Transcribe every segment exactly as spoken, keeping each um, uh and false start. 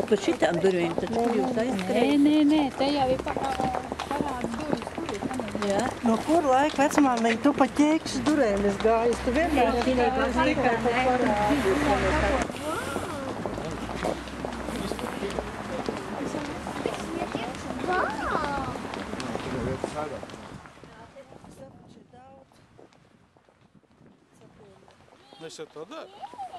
pa šitām durvīm, tad kur jūs aizskrējat? Nē, nē, nē, te jau ir parāda durvis. Jā. No kur laika vecmāmiņa tu pa ķēkšas durēm esi gājis? Tu vienmēr esi tikai pa parādu. Mēs ar to daru.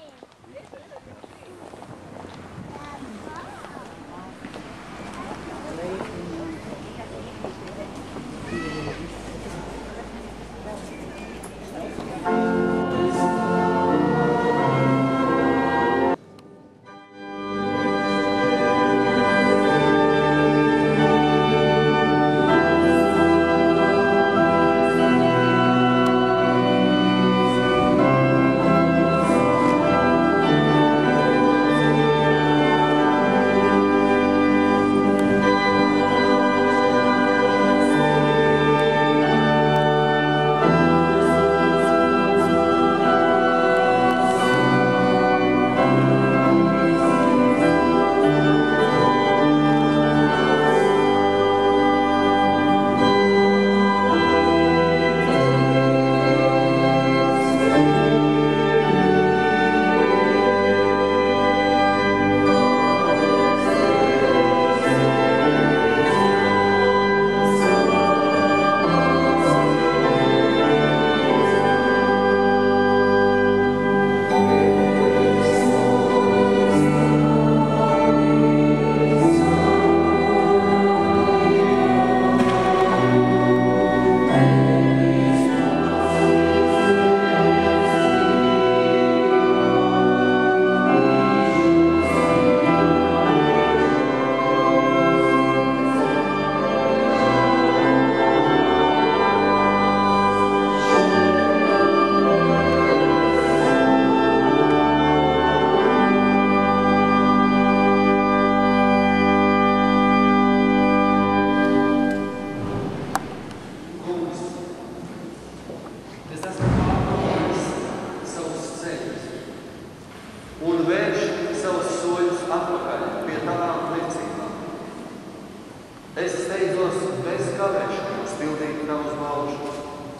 Es steidzos bez kavēšanās pildīt tavus baušus.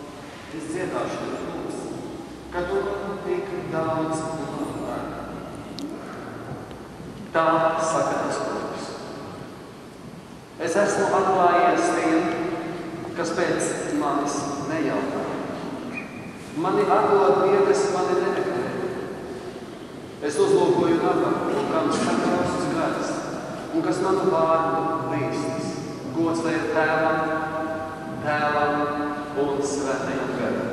Es dziedāšu tev kungs, ka tu man tik daudz nomēr. Tā saka tas kungs. Es esmu atklājies tiem, kas pēc manis nejautā. Mani atlod tie, kas mani nemeklē. Es uzlūkoju nabagu, kam skatās uz garas, un kas manu vārdu bīstas. Gods lai ir Tēvam, Tēvam un Svētajam garam.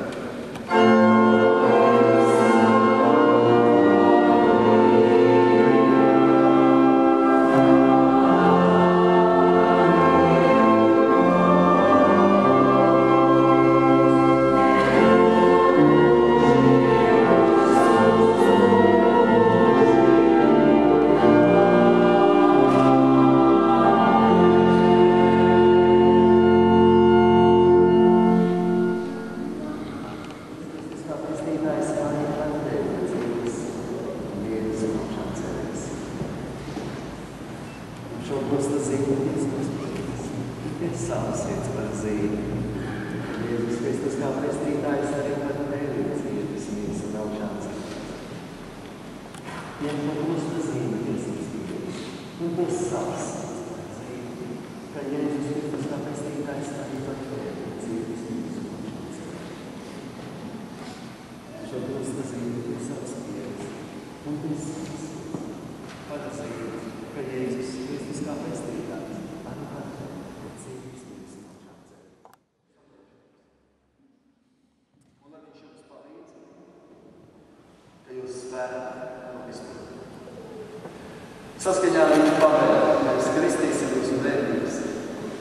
Saskaņā ar viņu pavēlu, mēs kristīsim jūs un vērtīsim.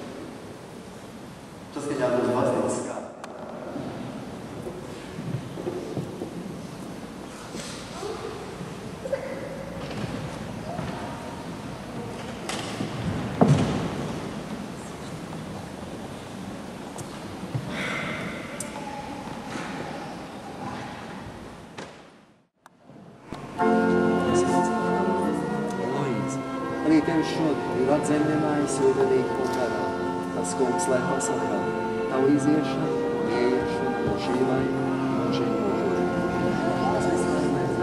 Saskaņā ar mūsu baznīcas kā. tevi šodien ir atdzeļinājis ūdenī un garā. Tas kungs, lai pasakā, tavu iziešanu un ieiešanu no šī laika mūžīgi mūžīgi. Tas viss laimēs,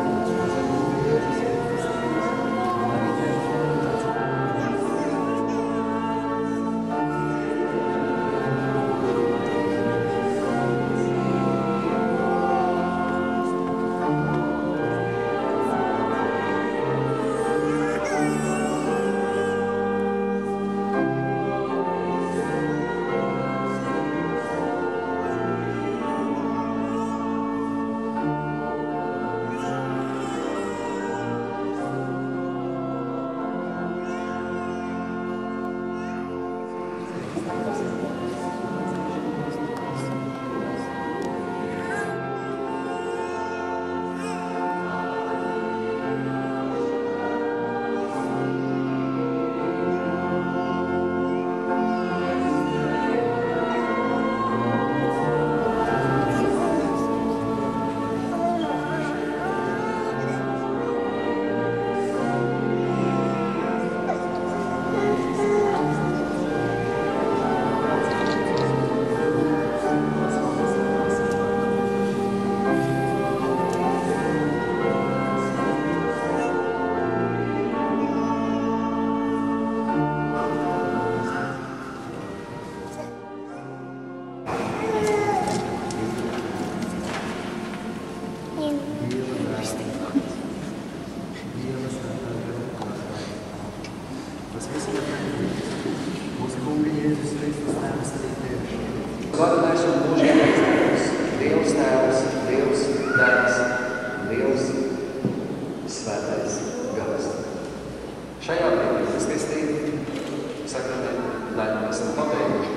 Slavināts un mūžīgais Dievs, Dievs Tēvs, Dievs Dēls, Dievs Svētais Gars. Šajā brīdī mēs kristību sakramentu daļu esam pabeiguši.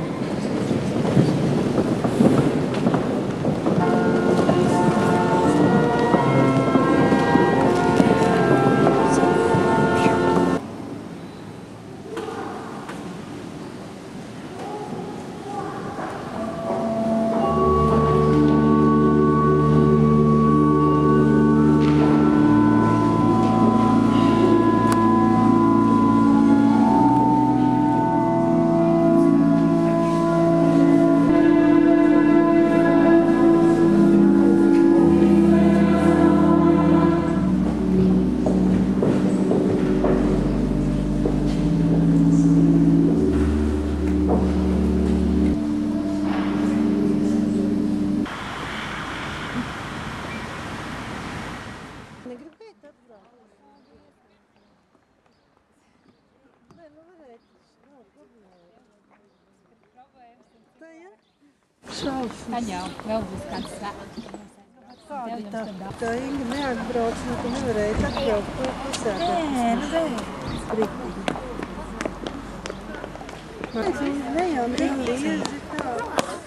Tad jau vēl būs kāds svēts. Kādi tā? Tā Inga neatbrauc, nu tu nevarēji atbraukt to pusē. Nē, nu vēl. Rikīgi. Ne jau, ne līdzi tā.